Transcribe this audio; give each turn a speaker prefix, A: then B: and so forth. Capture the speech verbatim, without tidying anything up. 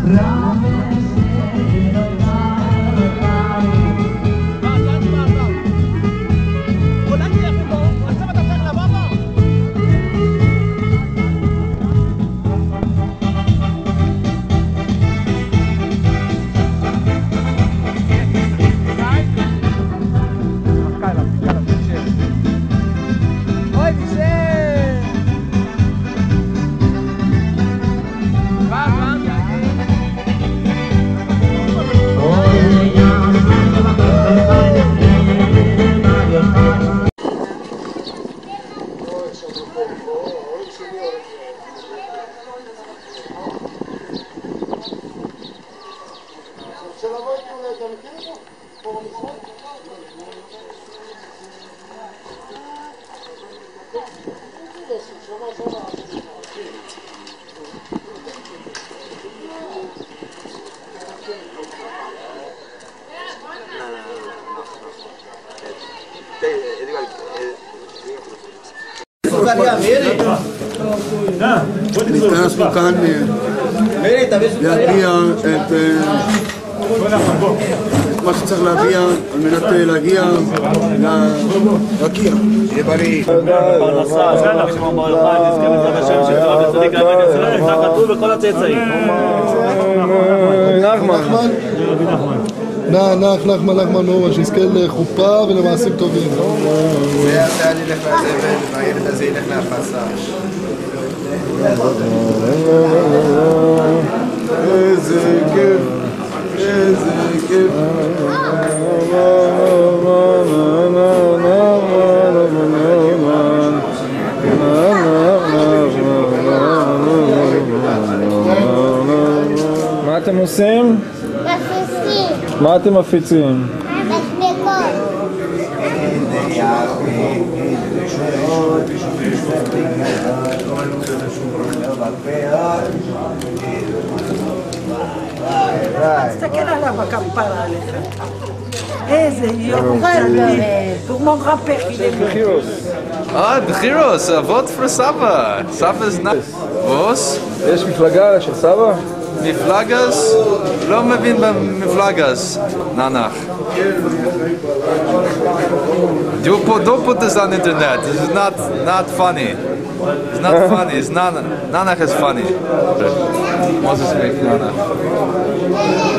A: התכנסנו כאן להביע את מה שצריך להביע על מנת להגיע לרקיע. יהיה בריא.
B: פרנסה, סלח שמעון בעולך, נזכה בעזרת השם שתורה וצדיק לאמת ישראל, נחתו בכל הצאצאים.
C: נחמן. נח, נחמן, נחמן, נו, שנזכה לחופה ולמעשים טובים.
D: זה עשה לי לך לזבל, והילד הזה ילך להפסה.
C: איזה כיף, איזה כיף. מה אתם עושים?
E: מפיצים.
C: מה אתם מפיצים?
E: מדבקות.
F: תסתכל עליו הכפרה עליך. איזה יום צדיק. הוא כמו רפך.
G: אה, בחירוס, vote for סבא. סבא is nice. ווס?
C: יש מפלגה של סבא?
G: מפלגס? לא מבין במפלגס. ננח. Don't put, don't put this on the internet. This is not not funny. It's not funny. It's not. Nanach is funny. Moses make Nanach.